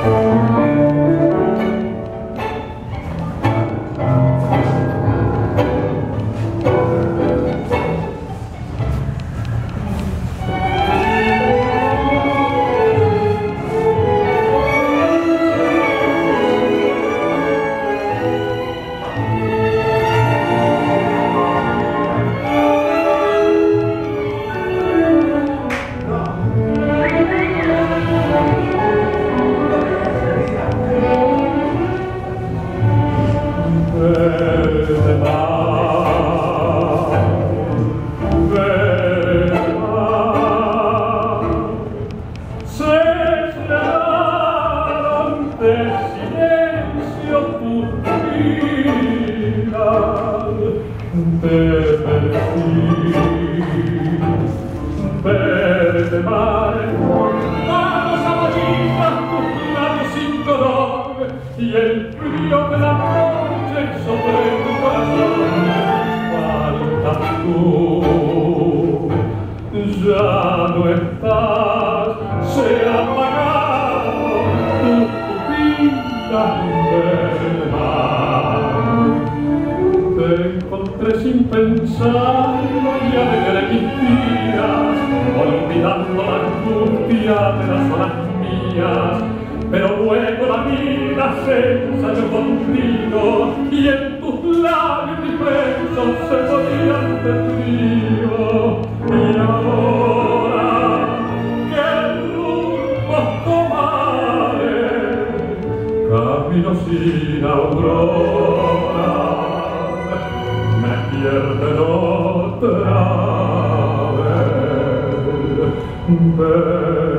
Verde mare, vamos a morir bajo tus labios sin color y el frío de la noche sobre tu corazón. Faltas tú, ya no estás, se ha apagado tu pupila del mar. Te encontré sin pensarlo y alegre mis días, olvidando la angustia de las horas mías. Pero luego la vida se ensayó contigo y en tus labios mis besos se ponían de frío. Y ahora que rumbo tomaré, camino sin aurora, me pierden otra vez.